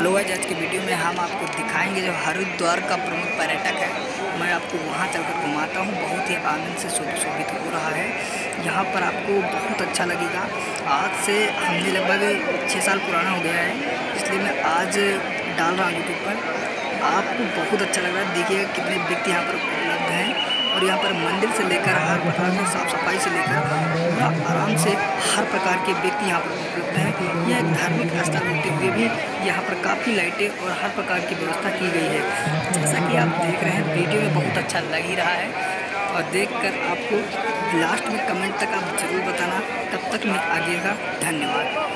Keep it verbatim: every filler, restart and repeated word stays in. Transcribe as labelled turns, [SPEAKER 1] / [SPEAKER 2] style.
[SPEAKER 1] Hello guys, आज की video में हम आपको दिखाएंगे जो हरिद्वार का प्रमुख पर्यटक है। मैं आपको वहां चलकर घुमाता हूं। बहुत ही आनंद से शोभित हो रहा है। यहां पर आपको बहुत अच्छा लगेगा। आज से हमने लगभग छः साल पुराना हो गया है, इसलिए मैं आज डाल रहा हूँ यूट्यूब पर। आपको बहुत अच्छा लग रहा है। देखिए कितने व्यक्ति यहाँ पर उपलब्ध हैं और यहाँ पर मंदिर से लेकर हर प्रकार की साफ सफाई से लेकर पूरा आराम से हर प्रकार के व्यक्ति यहाँ पर उपलब्ध हैं। यह एक धार्मिक स्थल होते हुए भी यहाँ पर काफ़ी लाइटें और हर प्रकार की व्यवस्था की गई है। जैसा कि आप देख रहे हैं, वीडियो में बहुत अच्छा लग ही रहा है और देखकर आपको लास्ट में कमेंट तक आप ज़रूर बताना। तब तक मैं आगे का धन्यवाद।